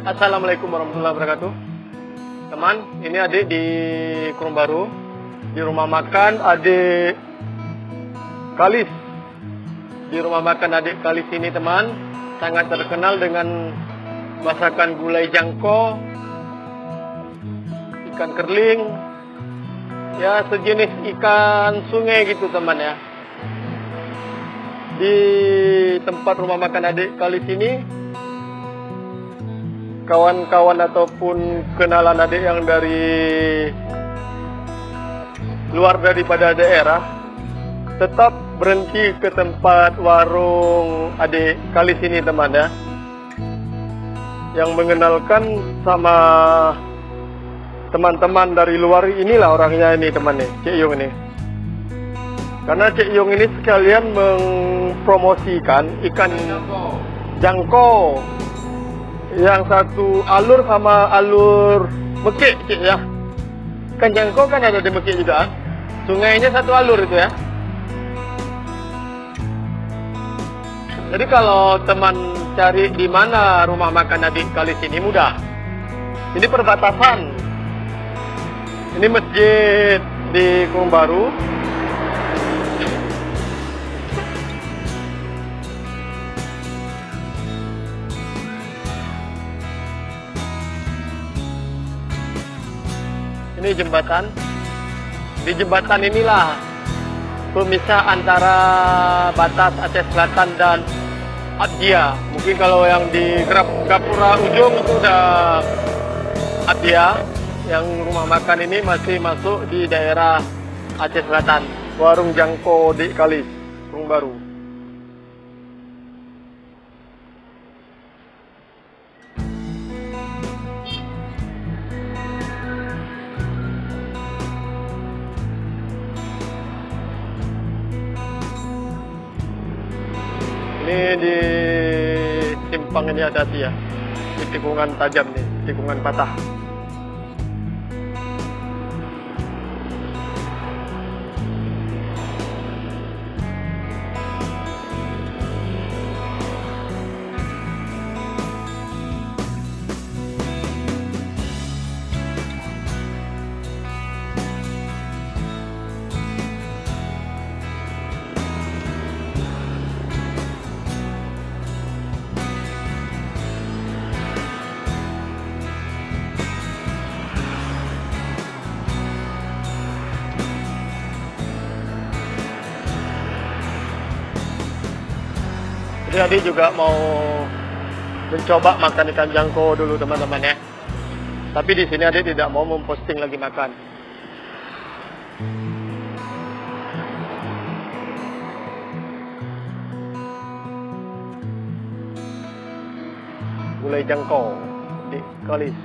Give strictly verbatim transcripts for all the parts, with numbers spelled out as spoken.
Assalamualaikum warahmatullahi wabarakatuh. Teman, ini adik di Kurung Baru. Di rumah makan adik Kalis. Di rumah makan adik Kalis ini teman, sangat terkenal dengan masakan gulai jangko, ikan kerling, ya sejenis ikan sungai gitu teman ya. Di tempat rumah makan adik Kalis ini, kawan-kawan ataupun kenalan adik yang dari luar daripada daerah tetap berhenti ke tempat warung adik Kalis ini teman ya, yang mengenalkan sama teman-teman dari luar. Inilah orangnya ini teman nih, Cik Yung ini. Karena Cik Yung ini sekalian mempromosikan ikan jangko. Yang satu alur sama alur Mekik, Cik ya. Kan jangko kan ada di Mekik juga. Sungainya satu alur itu ya. Jadi kalau teman cari di mana rumah makan adik Kalis ini mudah. Ini perbatasan. Ini masjid di Kurung Baru. Ini jembatan. Di jembatan inilah pemisah antara batas Aceh Selatan dan Abdia. Mungkin kalau yang di Gapura ujung itu udah Abdia. Yang rumah makan ini masih masuk di daerah Aceh Selatan. Warung Jangko di Kalis, Kurung Baru. Ini di simpang ini hati-hati ya, di tikungan tajam nih, tikungan patah. Jadi adik juga mau mencoba makan ikan jangko dulu teman-teman ya. Tapi di sini adik tidak mau memposting lagi makan. Gulai jangko di Kalis.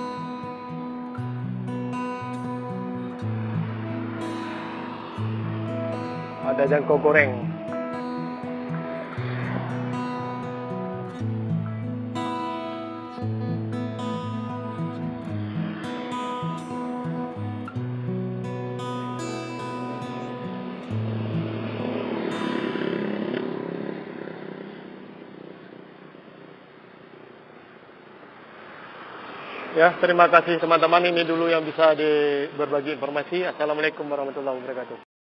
Ada jangko goreng. Ya, terima kasih teman-teman. Ini dulu yang bisa di berbagi informasi. Assalamualaikum warahmatullahi wabarakatuh.